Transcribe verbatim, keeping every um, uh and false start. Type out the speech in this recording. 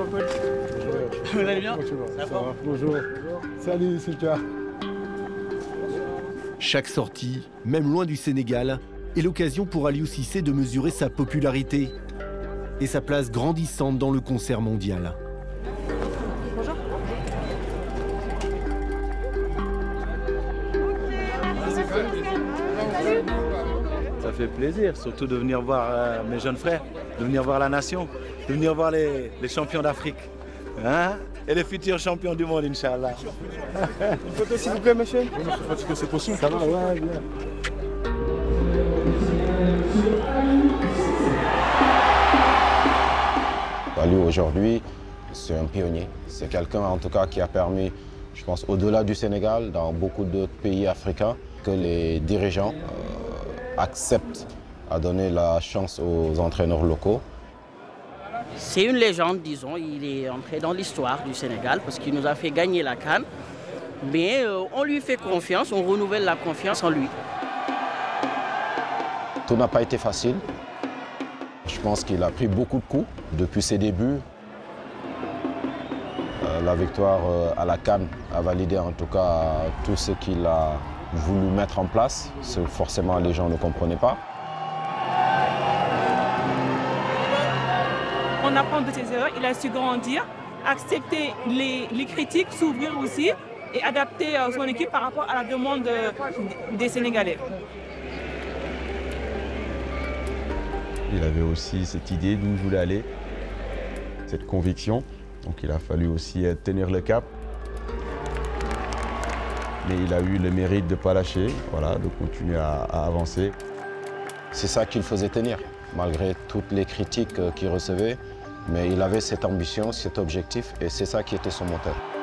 Paul. Bonjour. Vous allez bien? Comment tu vas? Ça Ça va? va. Bonjour. Bonjour. Salut, Silka. Chaque sortie, même loin du Sénégal, est l'occasion pour Aliou Cissé de mesurer sa popularité et sa place grandissante dans le concert mondial. Bonjour. Ça fait plaisir, surtout de venir voir euh, mes jeunes frères, de venir voir la nation, de venir voir les, les champions d'Afrique. Hein? Et les futurs champions du monde, Inch'Allah. Une photo s'il vous plaît, monsieur? Oui, monsieur, parce que c'est possible. Ça va, ouais, bien. Aliou, aujourd'hui, c'est un pionnier. C'est quelqu'un, en tout cas, qui a permis, je pense, au-delà du Sénégal, dans beaucoup d'autres pays africains, que les dirigeants euh, acceptent à donner la chance aux entraîneurs locaux. C'est une légende, disons. Il est entré dans l'histoire du Sénégal parce qu'il nous a fait gagner la CAN. Mais euh, on lui fait confiance, on renouvelle la confiance en lui. Tout n'a pas été facile. Je pense qu'il a pris beaucoup de coups depuis ses débuts. Euh, la victoire euh, à la CAN a validé en tout cas tout ce qu'il a voulu mettre en place. Ce que forcément les gens ne comprenaient pas. On apprend de ses erreurs, il a su grandir, accepter les, les critiques, s'ouvrir aussi et adapter son équipe par rapport à la demande des Sénégalais. Il avait aussi cette idée d'où il voulait aller, cette conviction. Donc il a fallu aussi tenir le cap. Mais il a eu le mérite de ne pas lâcher, voilà, de continuer à, à avancer. C'est ça qu'il faisait tenir, malgré toutes les critiques qu'il recevait. Mais il avait cette ambition, cet objectif, et c'est ça qui était son moteur.